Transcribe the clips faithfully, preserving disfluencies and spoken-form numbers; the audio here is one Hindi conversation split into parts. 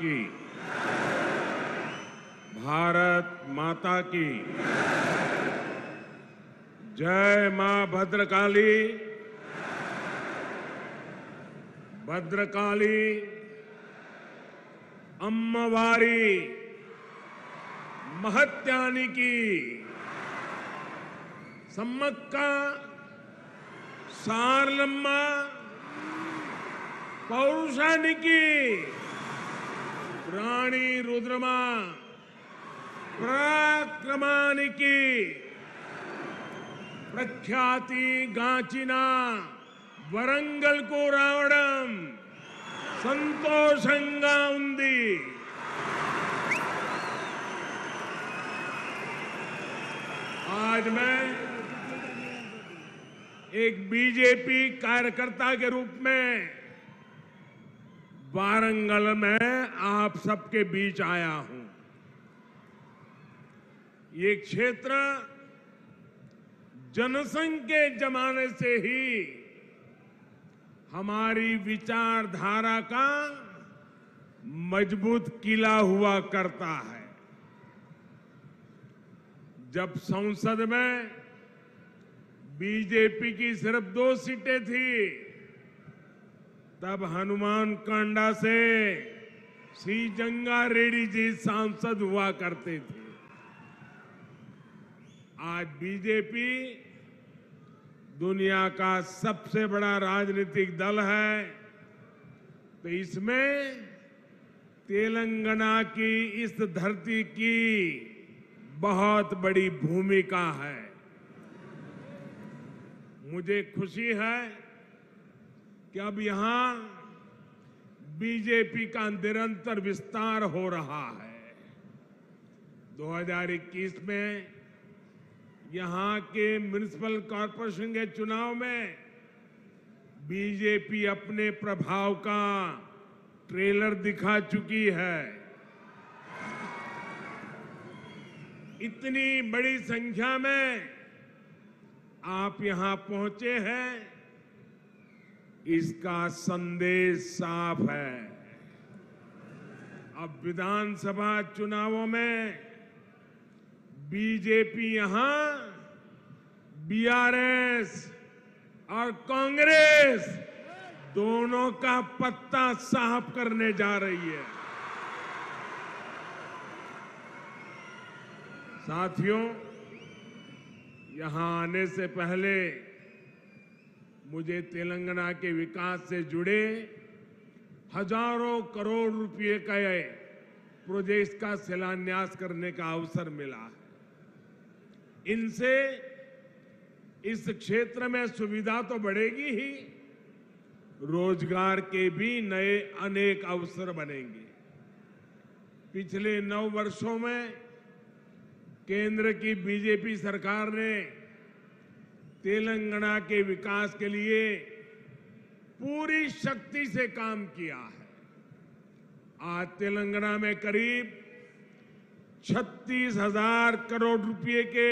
की। भारत माता की जय। मां भद्रकाली। भद्रकाली अम्मवारी महत्यानी की सम्मक्क सारलम्म पौरुषानिकी रानी रुद्रमा पराक्रमानिकी प्रख्याति गांचिना वरंगल को रावणम संतोषंगा उंदी। आज मैं एक बीजेपी कार्यकर्ता के रूप में वारंगल में आप सबके बीच आया हूं। ये क्षेत्र जनसंघ के जमाने से ही हमारी विचारधारा का मजबूत किला हुआ करता है। जब संसद में बीजेपी की सिर्फ दो सीटें थी, तब हनुमान कांडा से सी जंगा रेड्डी जी सांसद हुआ करते थे। आज बीजेपी दुनिया का सबसे बड़ा राजनीतिक दल है, तो इसमें तेलंगाना की इस धरती की बहुत बड़ी भूमिका है। मुझे खुशी है कि अब यहां बीजेपी का निरंतर विस्तार हो रहा है। दो हज़ार इक्कीस में यहां के म्युनिसिपल कॉरपोरेशन के चुनाव में बीजेपी अपने प्रभाव का ट्रेलर दिखा चुकी है। इतनी बड़ी संख्या में आप यहां पहुंचे हैं, इसका संदेश साफ है। अब विधानसभा चुनावों में बीजेपी यहां बीआरएस और कांग्रेस दोनों का पत्ता साफ करने जा रही है। साथियों, यहां आने से पहले मुझे तेलंगाना के विकास से जुड़े हजारों करोड़ रुपए का प्रोजेक्ट का शिलान्यास करने का अवसर मिला है। इनसे इस क्षेत्र में सुविधा तो बढ़ेगी ही, रोजगार के भी नए अनेक अवसर बनेंगे। पिछले नौ वर्षों में केंद्र की बीजेपी सरकार ने तेलंगाना के विकास के लिए पूरी शक्ति से काम किया है। आज तेलंगाना में करीब छत्तीस हजार करोड़ रुपए के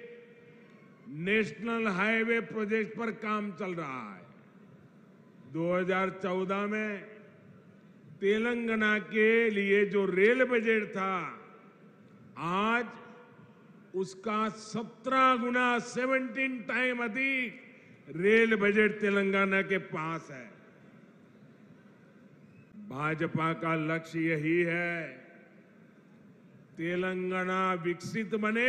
नेशनल हाईवे प्रोजेक्ट पर काम चल रहा है। दो हज़ार चौदह में तेलंगाना के लिए जो रेल बजट था, आज उसका सत्रह गुना सत्रह टाइम अधिक रेल बजट तेलंगाना के पास है। भाजपा का लक्ष्य यही है, तेलंगाना विकसित बने,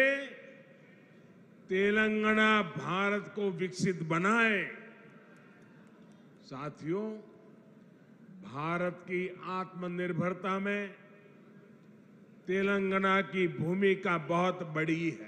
तेलंगाना भारत को विकसित बनाए। साथियों, भारत की आत्मनिर्भरता में तेलंगाना की भूमिका बहुत बड़ी है।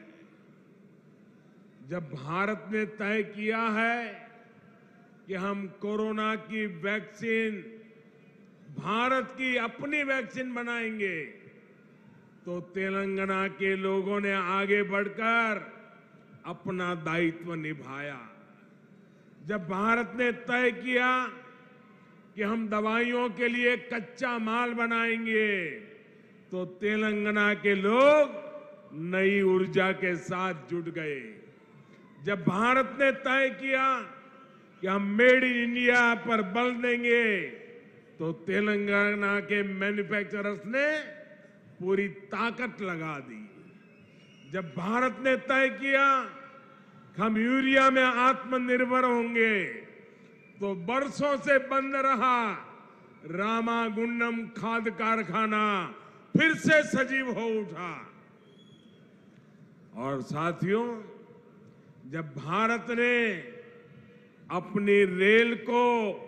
जब भारत ने तय किया है कि हम कोरोना की वैक्सीन, भारत की अपनी वैक्सीन बनाएंगे, तो तेलंगाना के लोगों ने आगे बढ़कर अपना दायित्व निभाया। जब भारत ने तय किया कि हम दवाइयों के लिए कच्चा माल बनाएंगे, तो तेलंगाना के लोग नई ऊर्जा के साथ जुट गए। जब भारत ने तय किया कि हम मेड इन इंडिया पर बल देंगे, तो तेलंगाना के मैन्युफैक्चरर्स ने पूरी ताकत लगा दी। जब भारत ने तय किया कि हम यूरिया में आत्मनिर्भर होंगे, तो बरसों से बंद रहा रामागुंडम खाद कारखाना फिर से सजीव हो उठा। और साथियों, जब भारत ने अपनी रेल को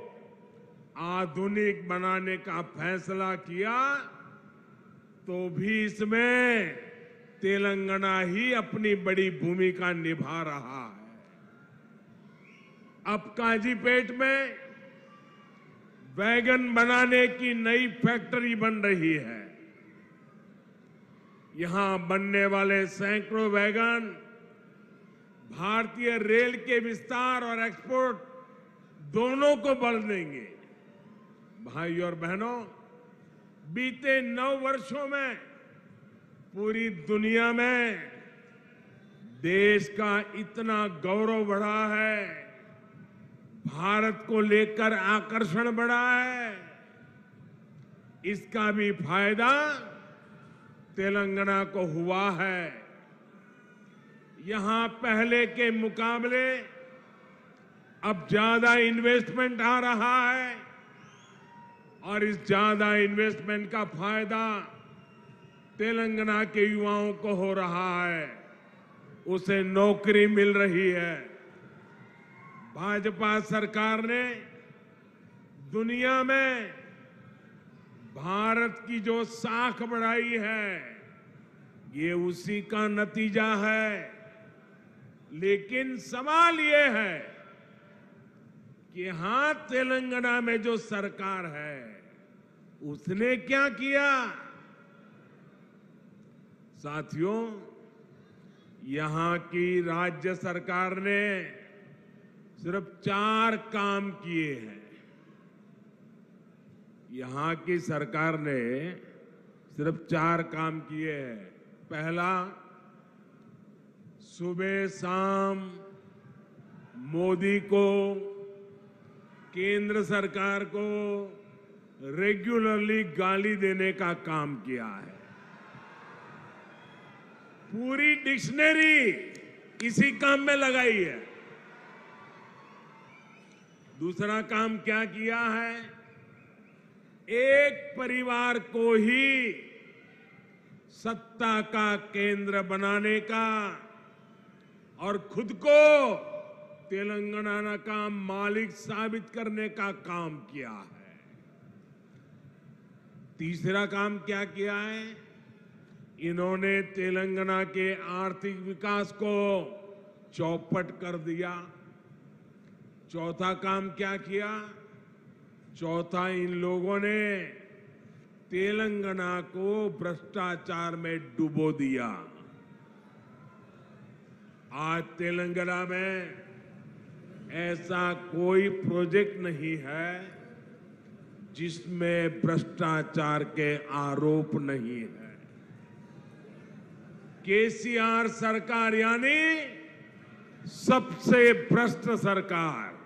आधुनिक बनाने का फैसला किया, तो भी इसमें तेलंगाना ही अपनी बड़ी भूमिका निभा रहा है। अब काजीपेट में वैगन बनाने की नई फैक्ट्री बन रही है। यहां बनने वाले सैकड़ों वैगन भारतीय रेल के विस्तार और एक्सपोर्ट दोनों को बल देंगे। भाई और बहनों, बीते नौ वर्षों में पूरी दुनिया में देश का इतना गौरव बढ़ा है, भारत को लेकर आकर्षण बढ़ा है। इसका भी फायदा तेलंगाना को हुआ है। यहां पहले के मुकाबले अब ज्यादा इन्वेस्टमेंट आ रहा है और इस ज्यादा इन्वेस्टमेंट का फायदा तेलंगाना के युवाओं को हो रहा है। उसे नौकरी मिल रही है। भाजपा सरकार ने दुनिया में भारत की जो साख बढ़ाई है, ये उसी का नतीजा है। लेकिन सवाल ये है कि हां, तेलंगाना में जो सरकार है उसने क्या किया? साथियों, यहां की राज्य सरकार ने सिर्फ चार काम किए हैं। यहां की सरकार ने सिर्फ चार काम किए हैं। पहला, सुबह शाम मोदी को, केंद्र सरकार को रेगुलरली गाली देने का काम किया है। पूरी डिक्शनरी इसी काम में लगाई है। दूसरा काम क्या किया है? एक परिवार को ही सत्ता का केंद्र बनाने का और खुद को तेलंगाना का मालिक साबित करने का काम किया है। तीसरा काम क्या किया है? इन्होंने तेलंगाना के आर्थिक विकास को चौपट कर दिया। चौथा काम क्या किया? चौथा, इन लोगों ने तेलंगाना को भ्रष्टाचार में डुबो दिया। आज तेलंगाना में ऐसा कोई प्रोजेक्ट नहीं है जिसमें भ्रष्टाचार के आरोप नहीं है। केसीआर सरकार यानी सबसे भ्रष्ट सरकार।